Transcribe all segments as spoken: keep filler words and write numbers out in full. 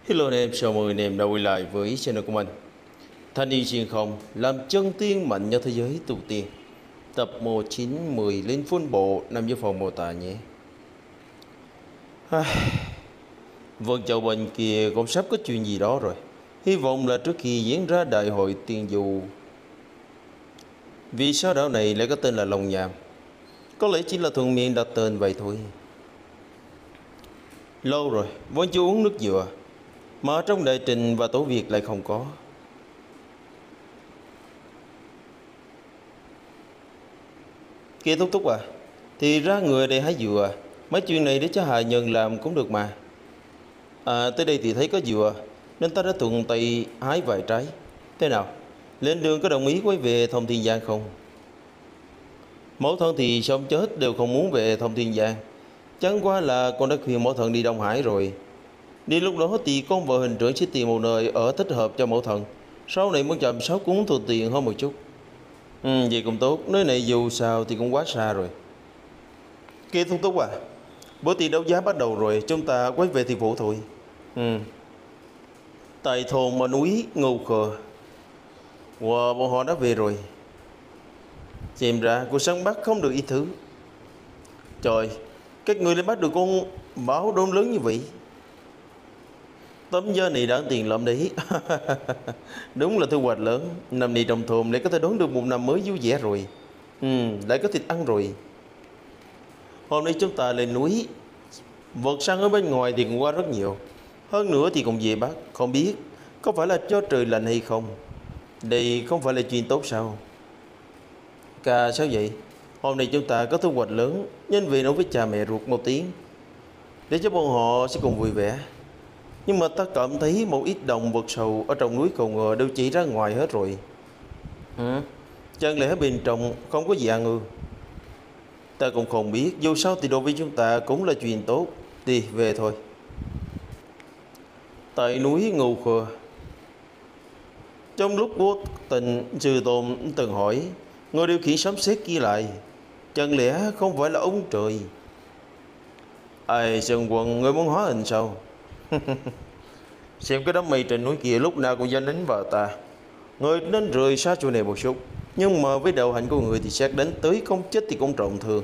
Hello anh em, chào mừng anh em đã quay lại với channel của mình. Thanh niên xuyên không làm chân tiên mạnh nhất thế giới tu tiên. Tập một chín mười lên full bộ nằm dưới phần mô tả nhé. Vâng, chào bên kia cũng sắp có chuyện gì đó rồi. Hy vọng là trước khi diễn ra đại hội tiên du. Vì sao đảo này lại có tên là Long Nham? Có lẽ chỉ là thuận miệng đặt tên vậy thôi. Lâu rồi, vẫn chưa uống nước dừa, mà trong đại trình và tổ Việt lại không có. Kia Túc Túc à, thì ra người đây hái dừa. Mấy chuyện này để cho hạ nhân làm cũng được mà. À, tới đây thì thấy có dừa nên ta đã thuận tay hái vài trái. Thế nào, lên đường có đồng ý quay về Thông Thiên Giang không? Mẫu thân thì sống chết đều không muốn về Thông Thiên Giang. Chẳng qua là con đã khuyên mẫu thân đi Đông Hải rồi. Đi lúc đó thì con vợ hình trưởng sẽ tìm một nơi ở thích hợp cho mẫu thân. Sau này muốn chăm sóc cũng thuận tiện hơn một chút. Ừ, vậy cũng tốt, nơi này dù sao thì cũng quá xa rồi. Kia Thúc Túc à, bữa tiệc đấu giá bắt đầu rồi, chúng ta quay về thị phủ thôi. Ừ. Tại thôn mà núi Ngô Khờ. Wow, bọn họ đã về rồi. Xem ra cuộc săn bắt không được ít thứ. Trời, các người lại bắt được con báo đốm lớn như vậy. Tấm da này đáng tiền lắm đấy. Đúng là thu hoạch lớn. Năm nay trong thôn lại có thể đón được một năm mới vui vẻ rồi. Ừ, lại có thịt ăn rồi. Hôm nay chúng ta lên núi. Vật săn ở bên ngoài thì cũng qua rất nhiều. Hơn nữa thì cũng dễ bắt. Không biết có phải là do trời lạnh hay không. Đây không phải là chuyện tốt sao? Ca sao vậy? Hôm nay chúng ta có thu hoạch lớn, nên về nói với cha mẹ ruột một tiếng, để cho bọn họ sẽ cùng vui vẻ. Nhưng mà ta cảm thấy một ít động vật sầu ở trong núi cầu ngờ đều chỉ ra ngoài hết rồi. Ừ? Chẳng lẽ bên trong không có gì ăn ư? Ta cũng không biết. Dù sao thì đối với chúng ta cũng là chuyện tốt. Đi về thôi. Tại núi Ngô Khờ, trong lúc vô tình, Sư Tôn từng hỏi người điều khiển sấm sét kia lại, chẳng lẽ không phải là ông trời? Ai Sơn Quân, người muốn hóa hình sao? Xem cái đám mây trên núi kia lúc nào cũng dán đánh vào ta. Người nên rời xa chỗ này một chút. Nhưng mà với đạo hạnh của người thì xét đến tới không chết thì cũng trọng thương.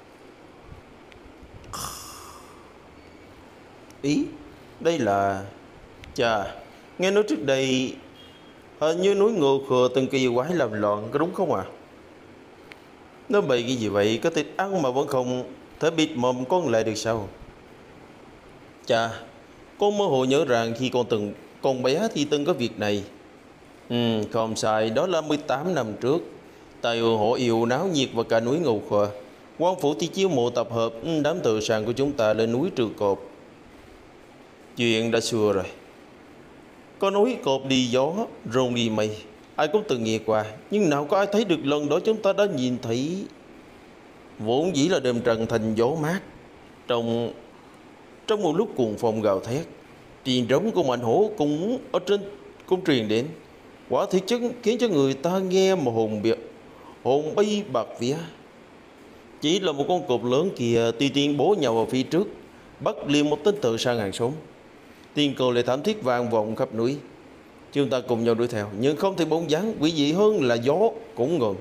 Ý, đây là... Chà, nghe nói trước đây hình như núi Ngô Khờ từng kỳ quái làm loạn, có đúng không à? Nó bày cái gì vậy, có thịt ăn mà vẫn không thể bịt mồm con lại được sao? Chà, con mơ hồ nhớ rằng khi con từng con bé thì từng có việc này. Ừ, không sai, đó là mười tám năm trước. Tại họ yêu náo nhiệt và cả núi Ngô Khờ, quan phủ thì chiêu mộ tập hợp đám tự sản của chúng ta lên núi Trừ Cột. Chuyện đã xưa rồi. Có núi cột đi gió, rồng đi mây, ai cũng từng nghe qua, nhưng nào có ai thấy được lần đó chúng ta đã nhìn thấy. Vốn dĩ là đêm trần thành gió mát. Trong trong một lúc cuồng phong gào thét, tiếng trống của mạnh hổ cũng ở trên cũng truyền đến. Quả thực chất khiến cho người ta nghe mà hồn biệt hồn bay bạc vía. Chỉ là một con cọp lớn kìa tuy tiên bố nhào vào phía trước, bắt liền một tên tự sang hàng sống. Tiếng cầu lại thảm thiết vang vọng khắp núi. Chúng ta cùng nhau đuổi theo, nhưng không thể bóng dáng, quỷ dị hơn là gió cũng ngừng.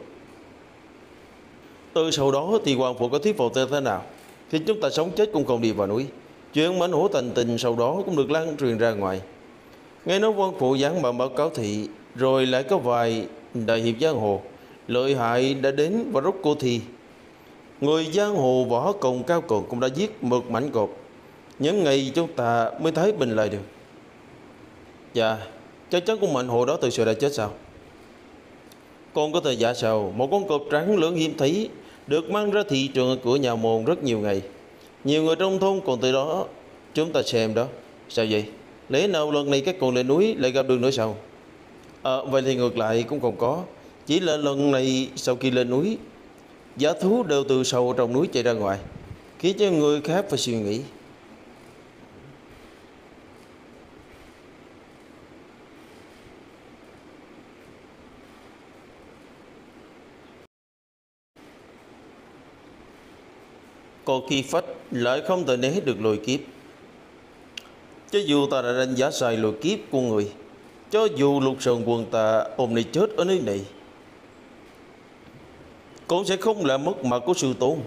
Từ sau đó thì hoàng phụ có thuyết phục thế nào thì chúng ta sống chết cũng không đi vào núi. Chuyện mãnh hổ thành tình sau đó cũng được lan truyền ra ngoài. Nghe nói quan phụ giảng bản báo cáo thị, rồi lại có vài đại hiệp giang hồ lợi hại đã đến và rút cô thi. Người giang hồ võ công cao cường cũng đã giết một mảnh cột. Những ngày chúng ta mới thấy bình lại được. Dạ, chắc chắn con mảnh hồ đó từ sự đã chết sao? Con có thể giả sao một con cọp trắng lớn hiếm thấy được mang ra thị trường của nhà môn rất nhiều ngày. Nhiều người trong thôn còn từ đó chúng ta xem đó. Sao vậy? Lẽ nào lần này các con lên núi lại gặp được nữa sao? À, vậy thì ngược lại cũng không có. Chỉ là lần này sau khi lên núi, giá thú đều từ sâu trong núi chạy ra ngoài, khiến cho người khác phải suy nghĩ. Còn khi phách lại không thể né được lôi kiếp. Cho dù ta đã đánh giá sai lôi kiếp của người, cho dù Lục Sơn Quân ta hôm nay chết ở nơi này, cũng sẽ không làm mất mặt của sư tôn.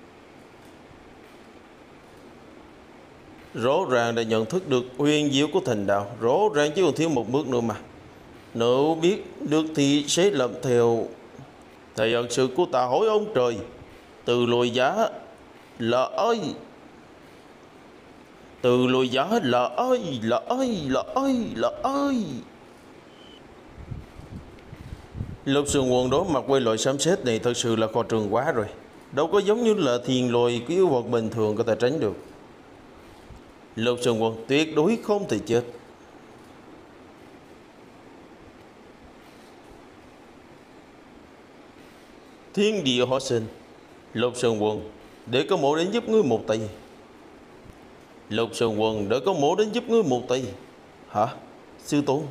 Rõ ràng đã nhận thức được huyền diệu của thành đạo, rõ ràng chỉ còn thiếu một bước nữa mà. Nếu biết được thì sẽ làm theo. Thầy ân sự của ta hỏi ông trời, từ lùi giá là ơi, từ lùi giá là ơi, là ơi, là ơi, là ơi. Lục Sơn Quân đối mặt với loại sấm sét này thật sự là khoa trương quá rồi. Đâu có giống như là thiền lôi của yêu vật bình thường có thể tránh được. Lục Sơn Quân tuyệt đối không thể chết. Thiên địa hóa sinh. Lục Sơn Quân, để có mộ đến giúp ngươi một tay. Lục Sơn Quân, để có mộ đến giúp ngươi một tay. Hả? Sư tôn?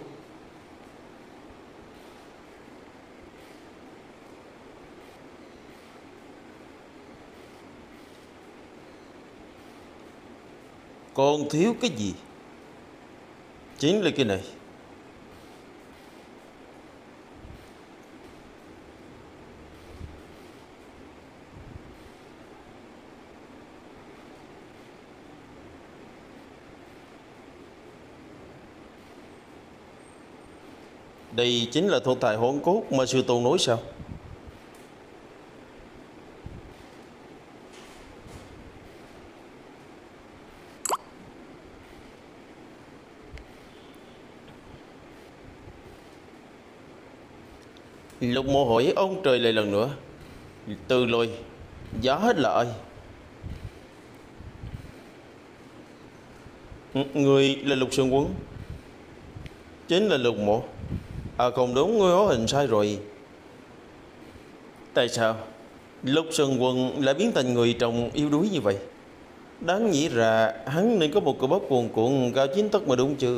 Còn thiếu cái gì? Chính là cái này. Đây chính là thuộc tài hồn cốt mà sư tôn nói sao? Lục Mộ hỏi ông trời lại lần nữa, từ lôi giá hết là ai? Người là Lục Sơn Quân. Chính là Lục Mộ. À không đúng, ngươi hóa hình sai rồi. Tại sao Lục Sơn Quân lại biến thành người trông yếu đuối như vậy? Đáng nghĩ ra hắn nên có một cơ bắp cuồn cuộn cao chín tấc mà đúng chưa?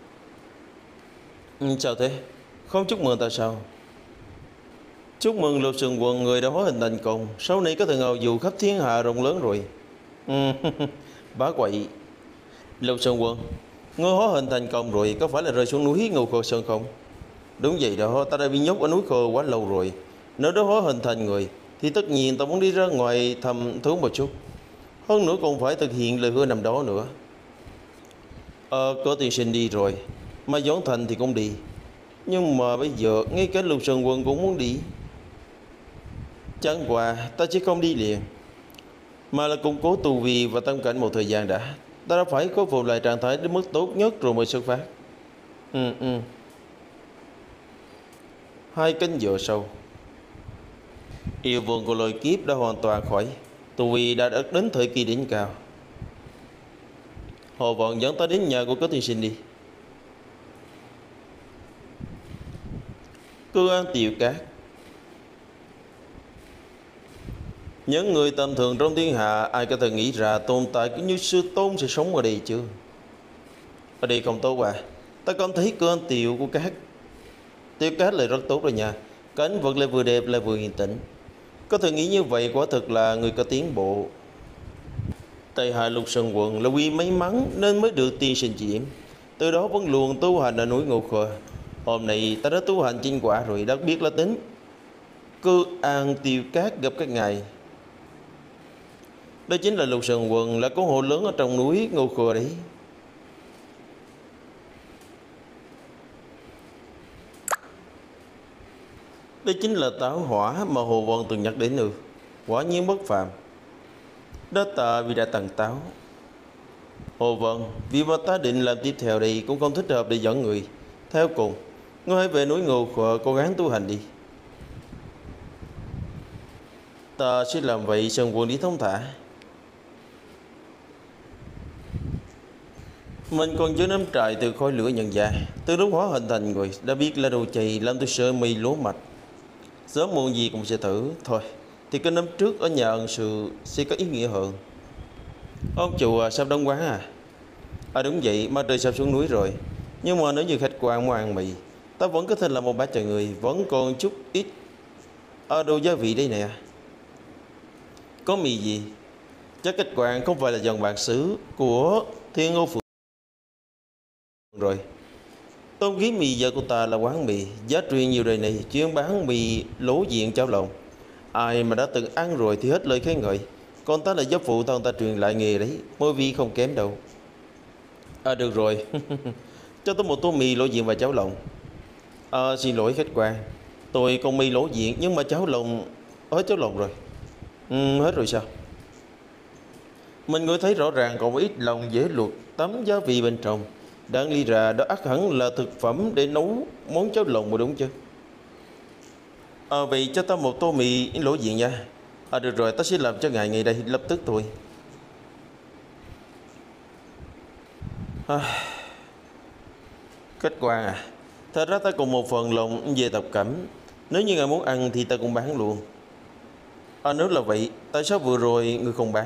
Ừ, sao thế? Không chúc mừng ta sao? Chúc mừng Lục Sơn Quân, người đã hóa hình thành công, sau này có thể ngầu dù khắp thiên hạ rộng lớn rồi. Ừ, bá quậy. Lục Sơn Quân, ngươi hóa hình thành công rồi, có phải là rơi xuống núi Ngưu Khô Sơn không? Đúng vậy đó, ta đã bị nhốt ở núi Khô quá lâu rồi. Nếu đó hóa hình thành người thì tất nhiên ta muốn đi ra ngoài thăm thú một chút. Hơn nữa còn phải thực hiện lời hứa năm đó nữa. Ờ, có tiên sinh đi rồi, mà Doãn Thành thì cũng đi. Nhưng mà bây giờ ngay cả Lục Sơn Quân cũng muốn đi. Chẳng qua ta chỉ không đi liền, mà là củng cố tu vi và tâm cảnh một thời gian đã. Ta đã phải khôi phục lại trạng thái đến mức tốt nhất rồi mới xuất phát. Ừ ừ. Hai canh giờ sau, yêu vương của lôi kiếp đã hoàn toàn khỏi, tu vi đã đạt đến thời kỳ đỉnh cao. Hồ Vận dẫn ta đến nhà của Cố tiên sinh đi. Cư An Tiểu Cát. Những người tầm thường trong thiên hạ ai có thể nghĩ ra tồn tại cũng như sư tôn sẽ sống ở đây chưa? Ở đây không tốt à? Ta cảm thấy Cư An Tiểu của Cát Tiểu Cát lại rất tốt rồi nha. Cảnh vật lại vừa đẹp lại vừa yên tĩnh. Có thể nghĩ như vậy quả thực là người có tiến bộ. Tây Hạ Lục Sơn Quận là quy may mắn nên mới được tiên sinh chỉ điểm. Từ đó vẫn luôn tu hành ở núi Ngô Khơ. Hôm nay ta đã tu hành chính quả rồi, đặc biệt là tính Cư An Tiêu Cát gặp các ngài. Đó chính là Lục Sơn Quận, là con hồ lớn ở trong núi Ngô Khơ đấy. Đây chính là táo hỏa mà Hồ Vân từng nhắc đến nữa. Quả nhiên bất phàm. Đó tạ vì đã tặng táo. Hồ Vân, vì mà ta định làm tiếp theo đây cũng không thích hợp để dẫn người. Theo cùng, ngươi hãy về núi Ngô Khơ cố gắng tu hành đi. Ta sẽ làm vậy. Sơn Quân đi thông thả. Mình còn chưa nắm trại từ khói lửa nhân gian. Từ lúc hóa hình thành người đã biết là đồ chày làm tôi sợ mây lúa mạch. Sớm muộn gì cũng sẽ thử. Thôi thì cái năm trước ở nhà ân sự sẽ có ý nghĩa hơn. Ông chủ à, sắp đóng quán à? À đúng vậy, mà trời sắp xuống núi rồi. Nhưng mà nếu như khách quan muốn ăn mì, ta vẫn có thể làm một bát cho người. Vẫn còn chút ít ở đồ gia vị đây nè. Có mì gì? Chắc khách quan không phải là dòng bạc xứ của Thiên Ngô Phượng. rồi. Tôn Ký Mì vợ của ta là quán mì giá truyền nhiều đời này, chuyên bán mì lỗ diện cháo lòng. Ai mà đã từng ăn rồi thì hết lời khen ngợi. Còn ta là giáo phụ tao ta truyền lại nghề đấy, môi vị không kém đâu. À được rồi. Cho tôi một tô mì lỗ diện và cháo lòng. À, xin lỗi khách quan, tôi còn mì lỗ diện nhưng mà cháo lòng hết cháo lòng rồi. Ừ, hết rồi sao? Mình ngửi thấy rõ ràng còn ít lòng dễ luộc, tắm gia vị bên trong. Đáng lý ra đó ắt hẳn là thực phẩm để nấu món cháo lòng mà đúng chứ. À, vậy cho ta một tô mì lỗ diện nha. À được rồi, ta sẽ làm cho ngài ngay đây, lập tức thôi. À, khách quan à, thật ra ta còn một phần lòng về tập cẩm. Nếu như ngài muốn ăn thì ta cũng bán luôn. À nếu là vậy, tại sao vừa rồi người không bán?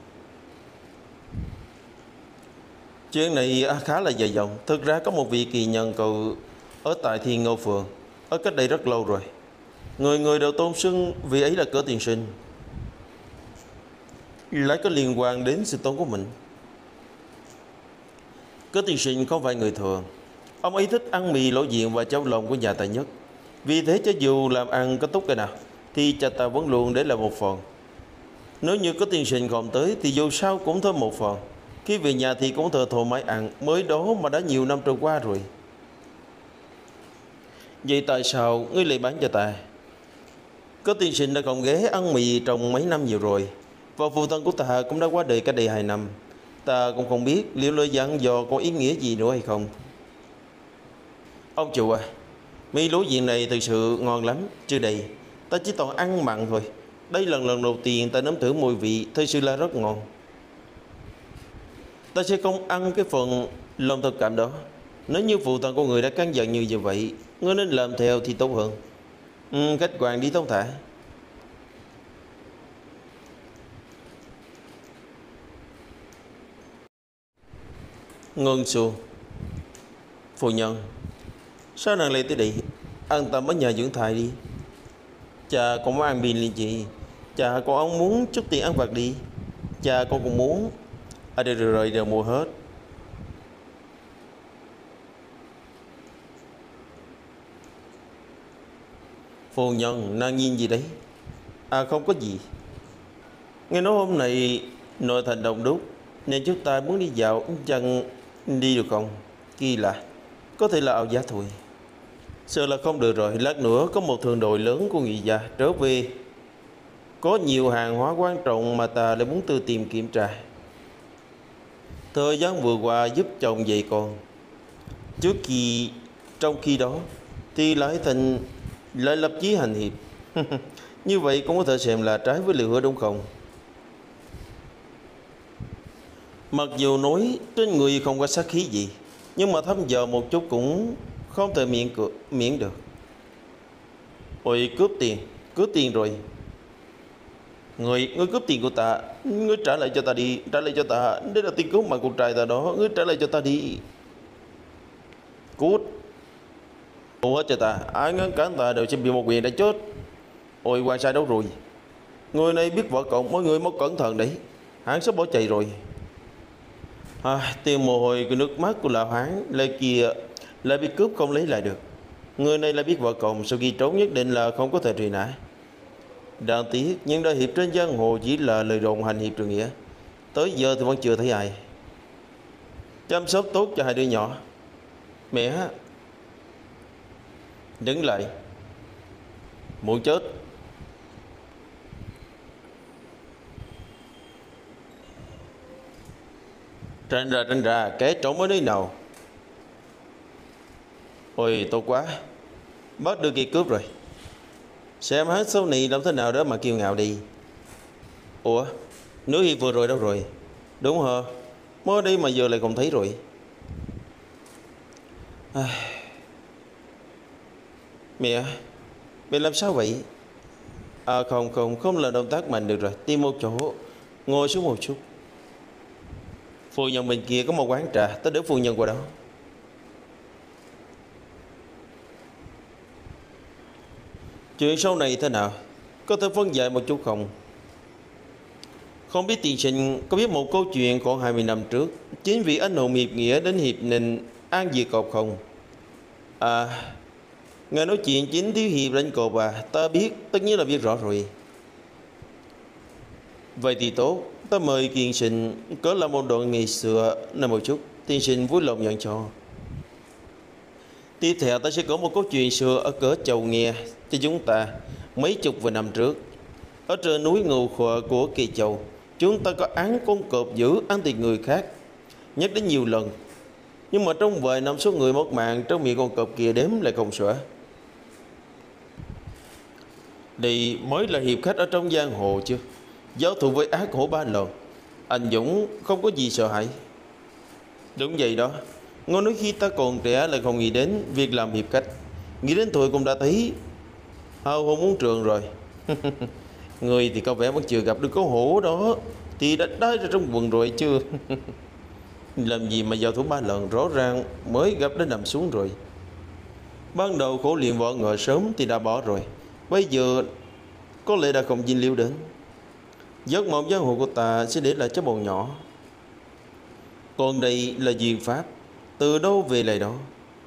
Chuyện này khá là dài dòng. Thực ra có một vị kỳ nhân cậu ở tại Thiên Ngô Phường, ở cách đây rất lâu rồi. Người người đều tôn xưng vị ấy là Cỡ tiên sinh, lại có liên quan đến sự tôn của mình. Cỡ tiên sinh không phải người thường. Ông ấy thích ăn mì lỗ diện và cháo lòng của nhà tài nhất. Vì thế cho dù làm ăn có tốt cái nào thì cha ta vẫn luôn để lại một phần. Nếu như có tiên sinh không tới thì dù sao cũng thôi một phần. Khi về nhà thì cũng thờ thoải mái ăn. Mới đó mà đã nhiều năm trôi qua rồi. Vậy tại sao ngươi lại bán cho ta? Có tiên sinh đã không ghé ăn mì trong mấy năm nhiều rồi. Và phụ thân của ta cũng đã qua đời cách đây hai năm. Ta cũng không biết liệu lời dặn dò có ý nghĩa gì nữa hay không. Ông chủ à, mì lỗ diện này thực sự ngon lắm. Chưa đầy, ta chỉ toàn ăn mặn thôi. Đây là lần đầu tiên ta nếm thử mùi vị, thật sự là rất ngon. Ta sẽ không ăn cái phần lòng thực cảm đó. Nếu như phụ thân của người đã căn dặn như vậy, ngươi nên làm theo thì tốt hơn. Ừ, khách quan đi thông thả. Ngân Xu, phu nhân, sao nàng lại tới đây? An tâm ở nhà dưỡng thai đi. Cha con muốn ăn pin liền chị. Cha con ông muốn chút tiền ăn vặt đi. Cha con cũng muốn. À được rồi, rồi đều mua hết. Phu nhân, nàng nhìn gì đấy? À không có gì. Nghe nói hôm nay nội thành đông đúc nên chúng ta muốn đi dạo, chẳng đi được không? Kỳ lạ, có thể là ảo giác thôi. Sợ là không được rồi. Lát nữa có một thương đội lớn của người già trở về, có nhiều hàng hóa quan trọng mà ta lại muốn tự tìm kiểm tra. Thời gian vừa qua giúp chồng dạy con, trước khi trong khi đó thì lại thành lại lập chí hành hiệp. Như vậy cũng có thể xem là trái với lời hứa đúng không? Mặc dù nói trên người không có sát khí gì, nhưng mà thăm dò một chút cũng không thể miễn cửa, miễn được. Ôi cướp tiền, cướp tiền rồi. Người, ngươi cướp tiền của ta, ngươi trả lại cho ta đi, trả lại cho ta. Đây là tiền cứu mạng của trai ta đó, ngươi trả lại cho ta đi. Cút. Mua hết cho ta, ai ngăn cản ta đều sẽ bị một quyền đã chết. Ôi quan sai đâu rồi? Người này biết võ cộng, mọi người mau cẩn thận đấy. Hắn sắp bỏ chạy rồi. À, tiền mồ hôi cái nước mắt của lão Hán lại kia lại bị cướp không lấy lại được. Người này lại biết võ cộng, sau khi trốn nhất định là không có thể truy nã. Đáng tiếc nhưng đại hiệp trên giang hồ chỉ là lời đồn hành hiệp trường nghĩa. Tới giờ thì vẫn chưa thấy ai. Chăm sóc tốt cho hai đứa nhỏ. Mẹ, đứng lại. Muốn chết. Tranh ra tranh ra, kẻ trộm ở nơi nào? Ôi tốt quá, bắt được kẻ cướp rồi. Xem hết số này làm thế nào đó mà kiêu ngạo đi. Ủa, nữ hiệp vừa rồi đâu rồi? Đúng hả? Mới đây mà giờ lại không thấy rồi. À, mẹ, mẹ làm sao vậy? À không không, không là động tác mạnh được rồi. Tìm một chỗ, ngồi xuống một chút. Phu nhân bên kia có một quán trà, ta đỡ phu nhân qua đó. Chuyện sau này thế nào? Có thể phân giải một chút không? Không biết tiên sinh có biết một câu chuyện khoảng hai mươi năm trước. Chính vì anh hùng hiệp nghĩa đến hiệp nên An Diệt Cột không? À, ngài nói chuyện chính thiếu hiệp đánh cột à? Ta biết, tất nhiên là biết rõ rồi. Vậy thì tốt, ta mời tiên sinh có là một đoạn ngày xưa nằm một chút, tiên sinh vui lòng nhận cho. Tiếp theo ta sẽ có một câu chuyện xưa ở cỡ Châu nghe cho chúng ta. Mấy chục vài năm trước, ở trên núi Ngưu Khỏa của Kỳ Châu, chúng ta có án con cọp dữ ăn thịt người khác, nhắc đến nhiều lần. Nhưng mà trong vài năm số người mất mạng trong miệng con cọp kia đếm lại không xuể. Đây mới là hiệp khách ở trong giang hồ chứ. Giao thủ với ác hổ ba lần, anh Dũng không có gì sợ hãi. Đúng vậy đó. Ngôn nói khi ta còn trẻ lại không nghĩ đến việc làm hiệp khách, nghĩ đến tuổi cũng đã thấy hao hôn muốn trường rồi. Người thì có vẻ vẫn chưa gặp được có hổ đó, thì đã đái ra trong quần rồi chưa. Làm gì mà giao thủ ba lần, rõ ràng mới gặp đã nằm xuống rồi. Ban đầu khổ luyện võ ngựa sớm thì đã bỏ rồi, bây giờ có lẽ đã không dính líu đến. Giấc mộng giang hồ của ta sẽ để lại cho bọn nhỏ. Còn đây là duyên pháp, từ đâu về lại đó.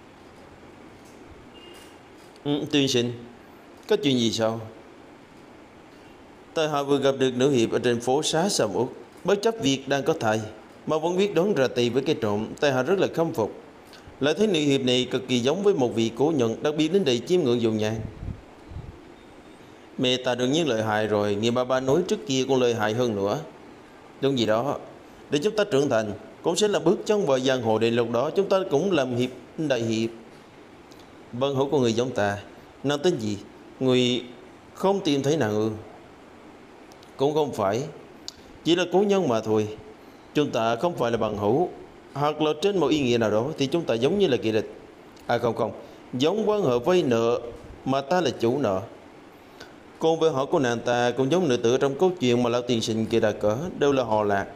ừ, Tuyên sinh, có chuyện gì sao? Ta họ vừa gặp được nữ hiệp ở trên phố xá Sầm Uất, bất chấp việc đang có thai mà vẫn biết đón ra tay với cái trộm. Ta họ rất là khâm phục. Lại thấy nữ hiệp này cực kỳ giống với một vị cố nhân, đặc biệt đến đây chiêm ngưỡng dùng nhang. Mẹ ta đương nhiên lợi hại rồi, nghe ba ba nói trước kia còn lợi hại hơn nữa. Đúng gì đó, để chúng ta trưởng thành cũng sẽ là bước chân vào giang hồ, đến lúc đó chúng ta cũng làm hiệp đại hiệp. Vân hữu của người giống ta, nàng tên gì? Người không tìm thấy nàng ư? Cũng không phải, chỉ là cố nhân mà thôi. Chúng ta không phải là bằng hữu, hoặc là trên một ý nghĩa nào đó thì chúng ta giống như là kẻ địch. À không không, giống quan hệ vay nợ mà ta là chủ nợ. Còn với họ của nàng ta cũng giống nữ tử trong câu chuyện mà lão tiên sinh kia đã cỡ, đều là họ Lạc.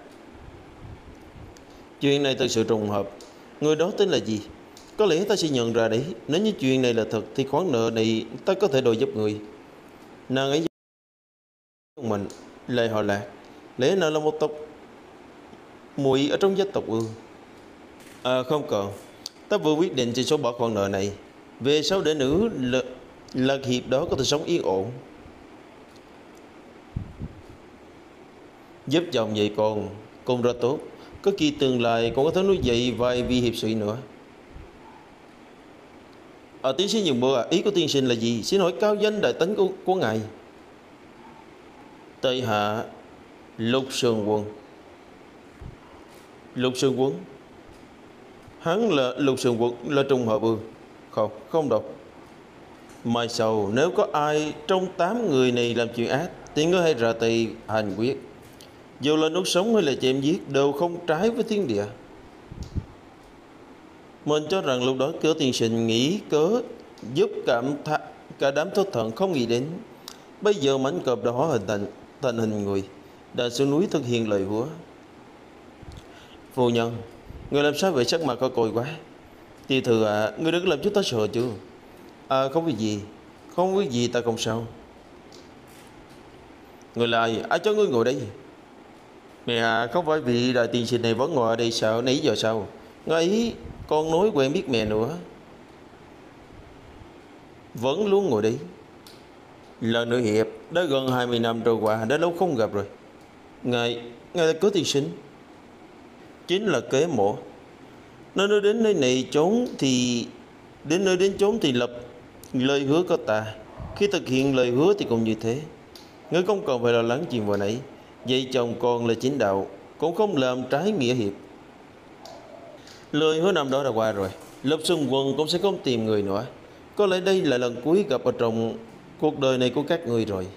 Chuyện này thật sự trùng hợp. Người đó tên là gì? Có lẽ ta sẽ nhận ra đấy. Nếu như chuyện này là thật thì khoản nợ này ta có thể đòi giúp người. Nàng ấy mình lại họ Lạc, lẽ nào là một tộc muội ở trong gia tộc ư? À không cần, ta vừa quyết định chỉ số bỏ khoản nợ này. Về sau để nữ là, là hiệp đó có thể sống yên ổn. Giúp chồng vậy còn cũng rất tốt. Có khi tương lai còn có thể nuôi dạy vài vị hiệp sĩ nữa. À, tiến sĩ nhường bữa à, ý của tiên sinh là gì? Xin hỏi cao danh đại tánh của, của ngài. Tây hạ Lục Sương Quân. Lục Sương Quân? Hắn là Lục Sương Quân là trùng hợp ư? Không, không đâu. Mai sau nếu có ai trong tám người này làm chuyện ác thì ngươi hãy ra tay hành quyết. Dù là nuốt sống hay là chém giết đều không trái với thiên địa. Mình cho rằng lúc đó cửa tiên sinh nghĩ cớ giúp cảm tha, cả đám thốt thần không nghĩ đến. Bây giờ mảnh cọp đã hóa hình thành thành hình người, đã xuống núi thực hiện lời hứa. Phu nhân, người làm sao vậy, sắc mặt khó coi quá. Tiểu thư à, người đừng làm chúng ta sợ chứ. À không có gì, không có gì, ta không sao. Người là ai? Ai cho ngươi ngồi đây? Mẹ à, không phải vị đại tiên sinh này vẫn ngồi ở đây sao? Nãy giờ sao? Ngài ấy con nói quen biết mẹ nữa. Vẫn luôn ngồi đấy. Là nữ hiệp, đã gần hai mươi năm trôi qua, đã lâu không gặp rồi. Ngài, ngài là Cố tiên sinh? Chính là kế mộ. Nó nói đến nơi này trốn thì đến nơi đến trốn thì lập lời hứa có ta. Khi thực hiện lời hứa thì cũng như thế. Ngươi không còn phải lo lắng chuyện vừa nãy. Vậy chồng con là chính đạo, cũng không làm trái nghĩa hiệp. Lời hứa năm đó đã qua rồi, Lục Xuân Quân cũng sẽ không tìm người nữa. Có lẽ đây là lần cuối gặp ở trong cuộc đời này của các người rồi.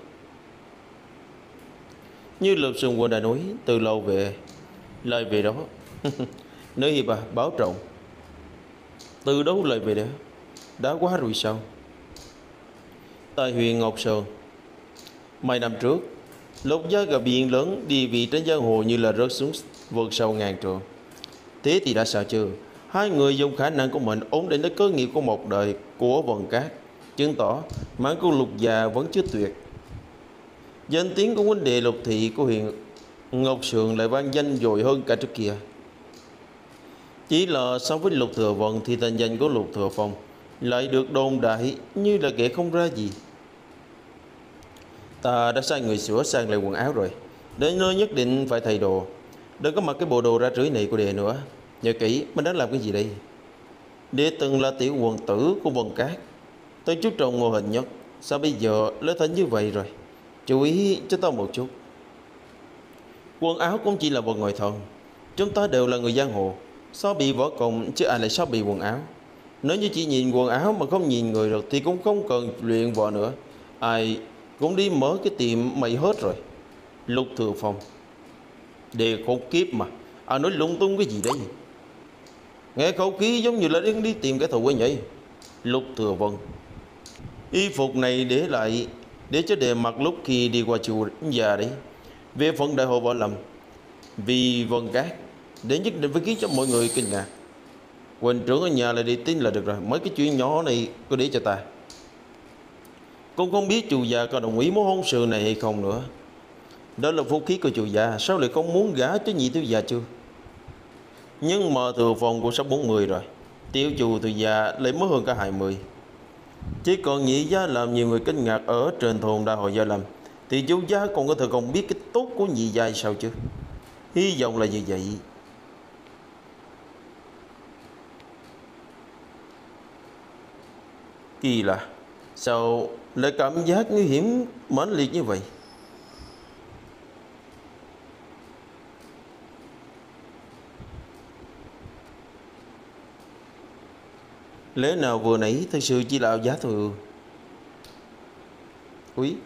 Như Lục Xuân Quân đã nói từ lâu về lời về đó. Nữ hiệp à, báo trọng. Từ đâu lời về đó? Đã quá rồi sao? Tại huyện Ngọc Sơn, mấy năm trước, Lục gia gặp biển lớn, địa vị trên giang hồ như là rớt xuống vực sâu ngàn trượng. Thế thì đã sao chưa? Hai người dùng khả năng của mình ổn định đến cơ nghiệp của một đời của Vân Cát, chứng tỏ mạng của Lục gia vẫn chưa tuyệt. Danh tiếng của huynh đệ Lục thị của huyện Ngọc Sương lại vang danh dội hơn cả trước kia. Chỉ là so với Lục Thừa Vận thì tên danh của Lục Thừa Phong lại được đồn đại như là kẻ không ra gì. Ta đã sai người sửa sang lại quần áo rồi, đến nơi nhất định phải thay đồ. Đừng có mặc cái bộ đồ ra rưới này của đệ nữa. Nhớ kỹ mình đang làm cái gì đây. Đệ từng là tiểu quần tử của Vân Cát, tôi chú trọng ngô hình nhất, sao bây giờ lấy thành như vậy rồi? Chú ý cho tao một chút. Quần áo cũng chỉ là vật ngoài thân. Chúng ta đều là người giang hồ, sao bị võ công chứ ai lại sao bị quần áo. Nếu như chỉ nhìn quần áo mà không nhìn người được thì cũng không cần luyện võ nữa. Ai cũng đi mở cái tiệm mày hết rồi. Lục Thừa Phong, đề khổ kiếp mà, à nói lung tung cái gì đấy. Nghe khẩu khí giống như là đang đi tìm kẻ thù ấy nhỉ. Lục Thừa Vân, y phục này để lại để cho đề mặc lúc khi đi qua chùa già đấy. Về phận đại hội võ lâm vì Vân Cát, để nhất định phải khiến cho mọi người kinh ngạc. Quỳnh trưởng ở nhà là đi tin là được rồi. Mấy cái chuyện nhỏ này cứ để cho ta. Cũng không biết chùa già có đồng ý mối hôn sự này hay không nữa. Đó là vũ khí của chùa già, sao lại không muốn gả cho nhị thiếu già chưa? Nhưng mà Thừa Phong cũng sắp bốn mươi rồi, tiêu chùa từ già lại mới hơn cả hai mươi. Chỉ còn nhị gia làm nhiều người kinh ngạc ở trên thôn đại hội gia lâm, thì chú gia còn có thể không biết cái tốt của nhị gia sao chứ. Hy vọng là như vậy. Kỳ lạ, sao lại cảm giác nguy hiểm mãnh liệt như vậy? Lẽ nào vừa nãy thật sự chỉ là ảo giác thôi? Úi,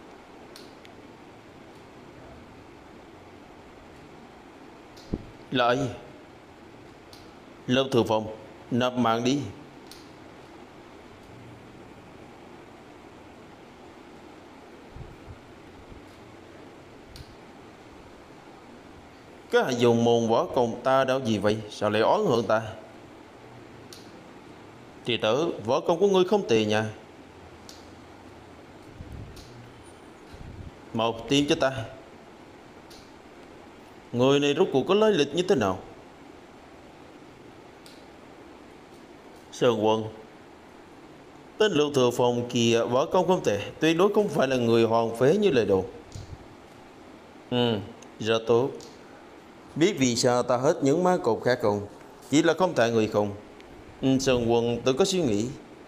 lại Lớp Thừa Phong, nạp mạng đi. Cái hạ dùng môn võ công ta đâu gì vậy, sao lại oán hận ta? Thì tử, võ công của ngươi không tệ nha. Một tìm cho ta, người này rốt cuộc có lai lịch như thế nào? Sơn Quân, tên Lục Thừa Phong kia võ công không tệ, tuyệt đối không phải là người hoàn phế như lời đồn. Ừ, rất tốt. Biết vì sao ta hết những má cột khác không? Chỉ là không tại người không. Ừ, Sơn Quân tự có suy nghĩ.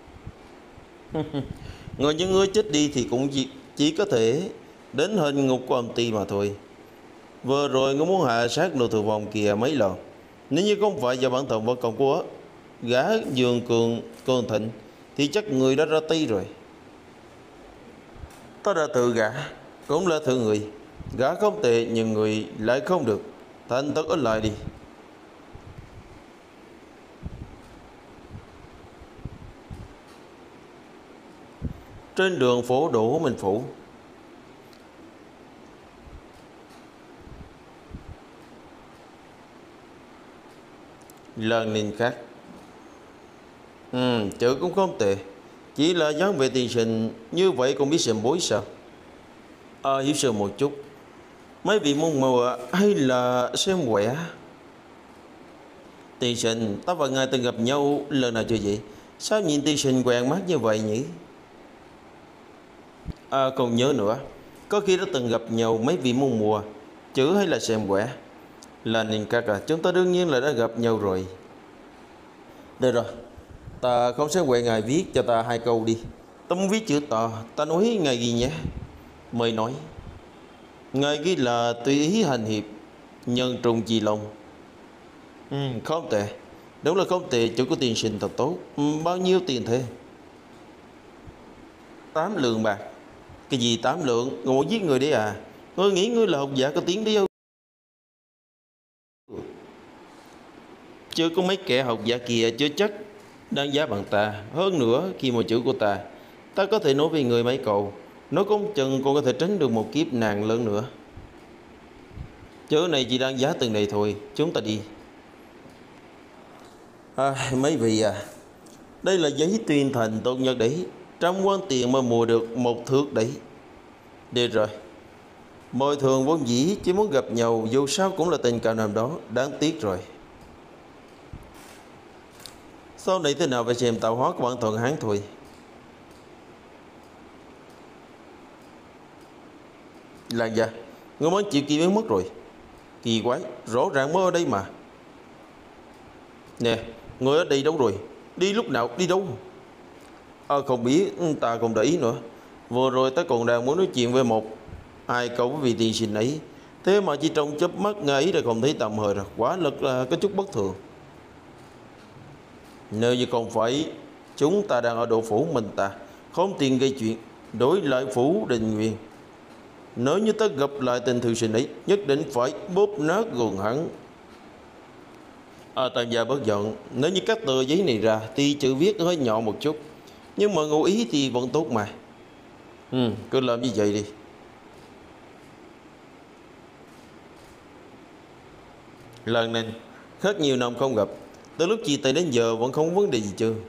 Người như ngươi chết đi thì cũng chỉ, chỉ có thể đến hình ngục của âm ty mà thôi. Vừa rồi ngươi muốn hạ sát Lục Thừa Phong kìa mấy lần. Nếu như không phải do bản thân võ công của gã Dương Cường Cường Thịnh thì chắc người đã ra tay rồi. Ta đã tự gã cũng là thử người. Gã không tệ nhưng người lại không được. Thành tất ở lại đi. Trên đường phố Đỗ Minh Phủ, lần nhìn khác. Ừ, chữ cũng không tệ. Chỉ là dáng về tiền sinh như vậy cũng biết xem bối sao. À, hiểu sơ một chút. Mấy vị môn mùa hay là xem quẻ? Tiền sinh, ta và ngài từng gặp nhau lần nào chưa vậy? Sao nhìn tiền sinh quen mắt như vậy nhỉ? À, còn nhớ nữa, có khi đã từng gặp nhau mấy vị môn mùa, chữ hay là xem quẻ? Là nên các à, chúng ta đương nhiên là đã gặp nhau rồi. Được rồi, ta không sẽ quẹ ngài viết cho ta hai câu đi. Ta muốn viết chữ to, ta nói ngài ghi nhé. Mời nói. Ngài ghi là tùy ý hành hiệp, nhân trùng chi lòng. Ừ, không tệ. Đúng là không tệ, chỗ của tiền sinh thật tốt. Ừ, bao nhiêu tiền thế? Tám lượng bạc. Cái gì tám lượng? Ngồi giết người đấy à? Ngươi nghĩ ngươi là học giả có tiếng đấy không? Chứ có mấy kẻ học giả kia chưa chắc đáng giá bằng ta. Hơn nữa khi một chữ của ta, ta có thể nói với người mấy câu, nó cũng chừng còn có thể tránh được một kiếp nạn lớn nữa. Chữ này chỉ đáng giá từng này thôi. Chúng ta đi. À, mấy vị à, đây là giấy tuyên thành tốt nhất đấy. Trăm quan tiền mà mua được một thước đấy. Được rồi, mọi thường vốn dĩ chỉ muốn gặp nhau, dù sao cũng là tình cảm nào đó. Đáng tiếc rồi. Sau này thế nào phải xem tạo hóa của bản thân hắn thôi. Làng già, ngươi muốn chịu kỳ biến mất rồi. Kỳ quái, rõ ràng mới ở đây mà. Nè, ngươi ở đây đâu rồi? Đi lúc nào, đi đâu? À, không biết, ta không để ý nữa. Vừa rồi ta còn đang muốn nói chuyện với một ai cậu với vị tiền sinh ấy. Thế mà chỉ trong chớp mắt ngay ấy đã không thấy tầm hơi rồi. Quả lực là có chút bất thường. Nếu như không phải chúng ta đang ở độ phủ mình ta, không tiền gây chuyện, đối lại phủ Đình Nguyên. Nếu như ta gặp lại tên thư sinh ấy, nhất định phải bóp nát gồn hắn. À, Tam gia bất giận, nếu như cắt tờ giấy này ra thì chữ viết hơi nhỏ một chút, nhưng mà ngụ ý thì vẫn tốt mà. Ừ, cứ làm như vậy đi. Lần này rất nhiều năm không gặp, từ lúc chia tay đến giờ vẫn không có vấn đề gì chưa?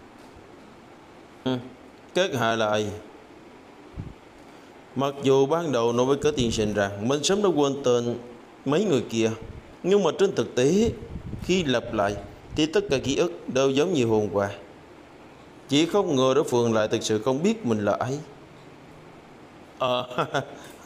Ừ, các hạ là ai? Mặc dù ban đầu nói với Cớ tiên sinh rằng mình sớm đã quên tên mấy người kia, nhưng mà trên thực tế khi lặp lại thì tất cả ký ức đều giống như hôm qua. Chỉ không ngờ đối phương lại thực sự không biết mình là ai. Ờ à,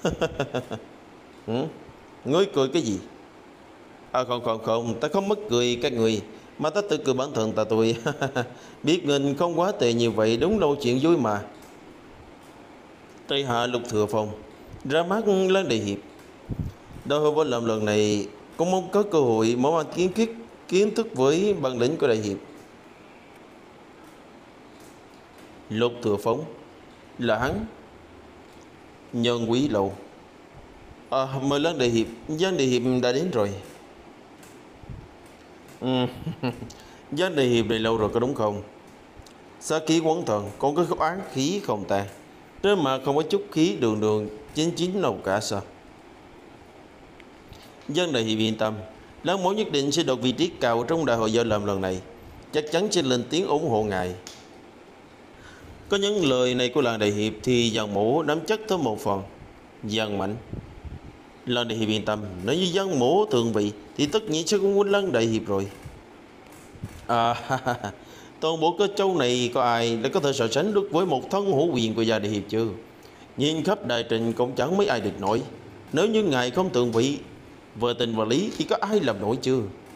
ừ? Ngươi cười cái gì? À không không không, ta không mất cười các người, mà ta tự cười bản thân ta tôi. Biết mình không quá tệ như vậy đúng lâu chuyện vui mà. Tây hạ Lục Thừa Phong ra mắt Lan Đại Hiệp. Đôi hồi võ lâm lần này cũng mong có cơ hội mở mang kiến thức kiến thức với bản lĩnh của Đại Hiệp. Lục Thừa Phong là hắn. Nhân Quý Lầu. À, mời Lan Đại Hiệp, Giang Đại Hiệp đã đến rồi. Ừ. Giang Đại Hiệp này lâu rồi có đúng không? Sát khí quấn thần, còn có án khí không ta? Trên mặt không có chút khí đường đường chín chín nào cả sao? Giang Đại Hiệp yên tâm, Lan Mẫu nhất định sẽ đoạt vị trí cao trong đại hội võ lâm lần này, chắc chắn sẽ lên tiếng ủng hộ ngài. Có những lời này của Lan Đại Hiệp thì Giang Mẫu nắm chắc tới một phần. Giang Mạnh. Lan Đại Hiệp yên tâm, nếu như Giang Mẫu thượng vị thì tất nhiên sẽ không quên Lan Đại Hiệp rồi. À, toàn bộ cơ châu này có ai đã có thể so sánh được với một thân hữu quyền của gia Đại Hiệp chưa? Nhìn khắp đại trình cũng chẳng mấy ai được nổi. Nếu như ngài không thượng vị về tình và lý thì có ai làm nổi chưa?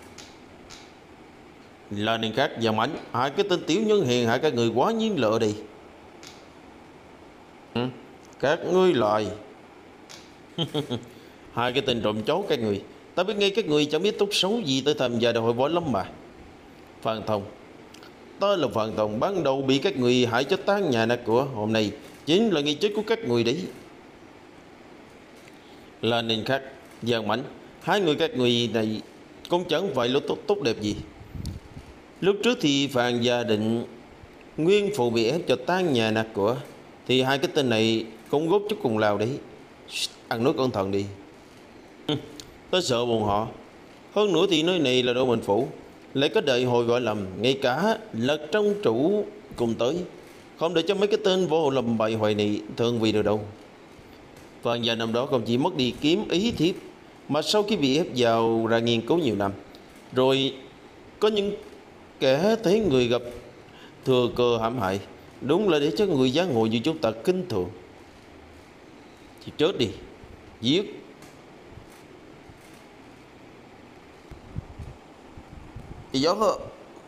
Là nên khác Giang Mạnh, hai cái tên tiểu nhân hiền hại các người quá nhiên lợ đi. Ừ, các ngươi lại. Hai cái tên trộm chó các người, ta biết ngay các người chẳng biết tốt xấu gì tới tham gia đại hội võ lâm mà. Phan Thông, ta là Phan Thông, ban đầu bị các người hại cho tan nhà nát cửa, hôm nay chính là ngày chết của các người đấy. Là nên khác Giang Mạnh, hai người các người này cũng chẳng phải là tốt, tốt đẹp gì. Lúc trước thì Phan gia định nguyên phụ bị ép cho tan nhà nát cửa, thì hai cái tên này cũng góp chút cùng lao đấy. Ăn nói cẩn thận đi. Tớ sợ bọn họ. Hơn nữa thì nơi này là Đô Minh Phủ, lại có đợi hồi gọi lầm, ngay cả lật trong chủ cùng tới, không để cho mấy cái tên vô lầm bậy hoài này thường vì được đâu. Phan gia năm đó không chỉ mất đi kiếm ý thiếp, mà sau khi bị ép vào ra nghiên cứu nhiều năm, rồi có những kẻ thấy người gặp thừa cơ hãm hại, đúng là để cho người giang hồ như chúng ta kinh thường. Thì chết đi, giết. Thì gió hơ.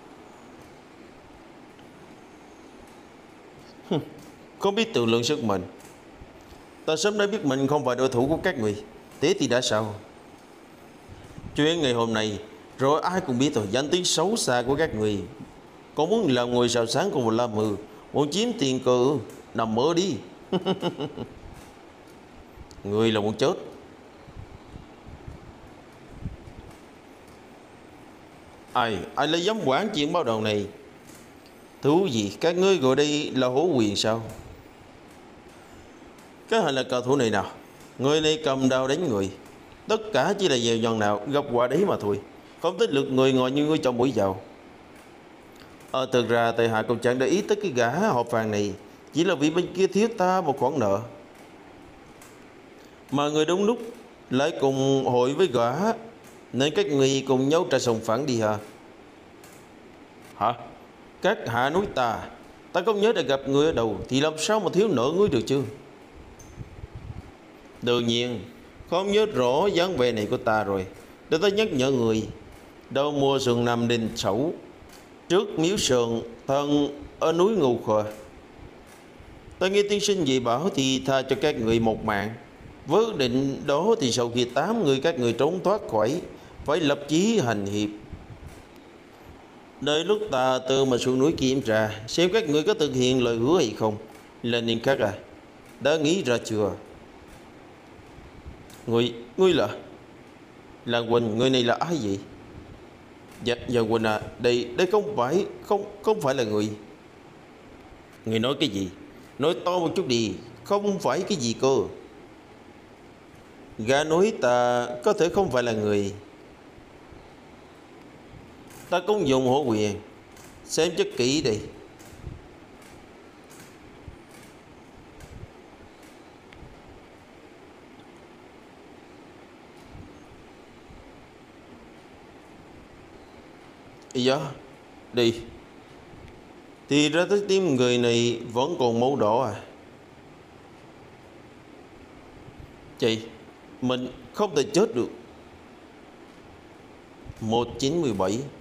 Không biết tự lượng sức mình. Ta sớm đã biết mình không phải đối thủ của các người, thế thì đã sao? Chuyện ngày hôm nay rồi ai cũng biết rồi, danh tiếng xấu xa của các người. Còn muốn làm người sao sáng của một la mừ, muốn chiếm tiền cờ, nằm mơ đi. Người là muốn chết. Ai, ai lấy dám quản chuyện báo đầu này? Thú gì, các ngươi gọi đây là hổ quyền sao? Cái hành là cao thủ này nào? Người này cầm đao đánh người. Tất cả chỉ là gieo nhân nào gặp quả đấy mà thôi. Không tích lực người ngồi như ngươi trong mũi dầu. Ờ, thực ra tại hạ cũng chẳng để ý tới cái gã hộp vàng này, chỉ là vì bên kia thiếu ta một khoản nợ, mà người đúng lúc lại cùng hội với gã, nên các người cùng nhau trả sòng phẳng đi hả? Hả? Các hạ nói ta, ta không nhớ đã gặp người ở đâu, thì làm sao mà thiếu nợ ngươi được chứ? Đương nhiên, không nhớ rõ dáng vẻ này của ta rồi. Để ta nhắc nhở người. Đầu mùa xuân năm Đinh Sửu, trước miếu sườn thân ở núi Ngưu Khờ, ta nghe tiên sinh gì bảo thì tha cho các người một mạng. Với định đó thì sau khi tám người các người trốn thoát khỏi, phải lập chí hành hiệp. Đợi lúc ta tự mà xuống núi kiểm tra, xem các người có thực hiện lời hứa hay không. Lên Niên Khắc à, đã nghĩ ra chưa? Người, ngươi là Lan Quỳnh, người này là ai vậy? Dạ, dạ Quỳnh à, đây, đây không phải, không, không phải là người. Người nói cái gì? Nói to một chút đi, không phải cái gì cơ. Gã nói ta có thể không phải là người. Ta cũng dùng hổ quyền, xem cho kỹ đi. Dạ, đi. Thì ra tới tim người này vẫn còn máu đỏ à? Chị, mình không thể chết được. Một chín mười bảy